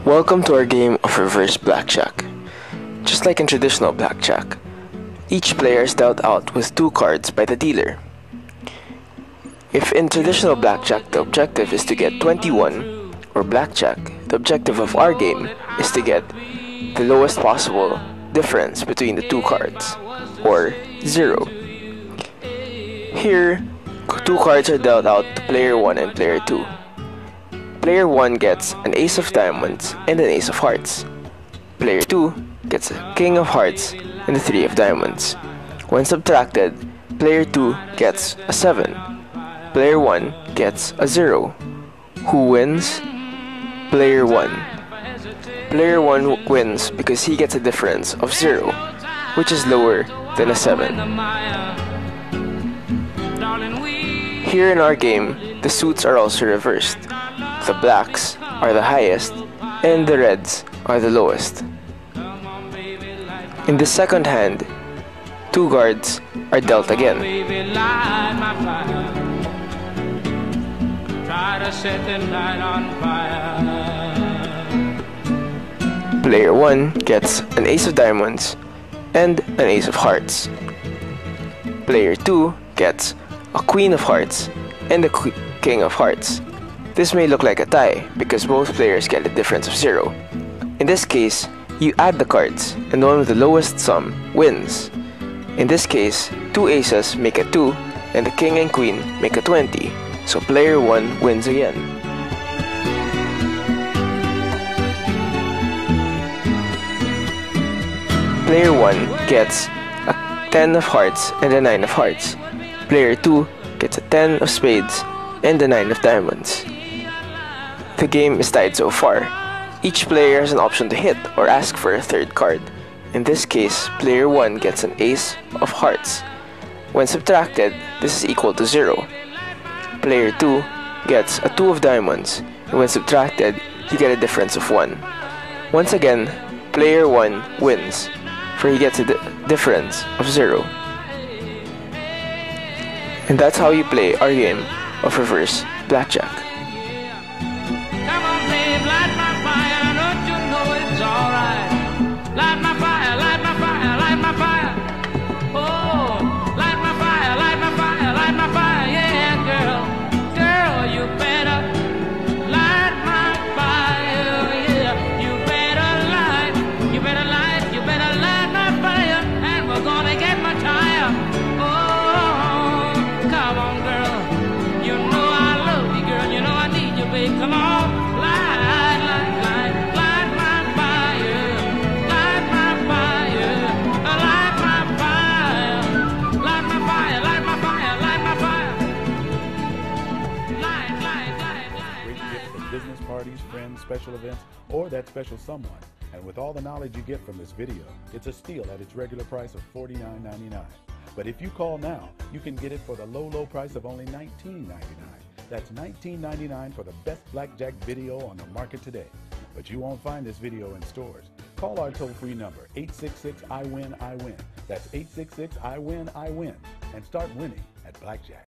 Welcome to our game of reverse blackjack. Just like in traditional blackjack, each player is dealt out with 2 cards by the dealer. If in traditional blackjack the objective is to get 21, or blackjack, the objective of our game is to get the lowest possible difference between the 2 cards, or 0. Here, 2 cards are dealt out to player 1 and player 2. Player 1 gets an ace of diamonds and an ace of hearts. Player 2 gets a king of hearts and a 3 of diamonds. When subtracted, player 2 gets a 7. Player 1 gets a 0. Who wins? Player 1. Player 1 wins because he gets a difference of 0, which is lower than a 7. Here in our game, the suits are also reversed. The blacks are the highest and the reds are the lowest. In the second hand, 2 guards are dealt again. Player 1 gets an ace of diamonds and an ace of hearts. Player 2 gets a queen of hearts and a king of hearts. This may look like a tie because both players get a difference of 0. In this case, you add the cards and the one with the lowest sum wins. In this case, 2 aces make a 2 and the king and queen make a 20, so player 1 wins again. Player 1 gets a 10 of hearts and a 9 of hearts. Player 2 gets a 10 of spades and a 9 of diamonds. The game is tied so far. Each player has an option to hit or ask for a 3rd card. In this case, player 1 gets an ace of hearts. When subtracted, this is equal to 0. Player 2 gets a 2 of diamonds, and when subtracted, you get a difference of 1. Once again, player 1 wins, for he gets a difference of 0. And that's how you play our game of reverse blackjack. Light my fire, don't you know it's alright? Light my fire, light my fire, light my fire. Oh, light my fire, light my fire, light my fire. Yeah, girl, girl, you better light my fire. Yeah, you better light, you better light, you better light my fire, and we're gonna get my tire. Oh, come on, girl, you know I love you, girl, you know I need you, babe. Come on. Business parties, friends, special events, or that special someone. And with all the knowledge you get from this video, it's a steal at its regular price of $49.99. But if you call now, you can get it for the low price of only $19.99. That's $19.99 for the best blackjack video on the market today. But you won't find this video in stores. Call our toll-free number, 866-I-WIN-I-WIN. That's 866-I-WIN-I-WIN. And start winning at blackjack.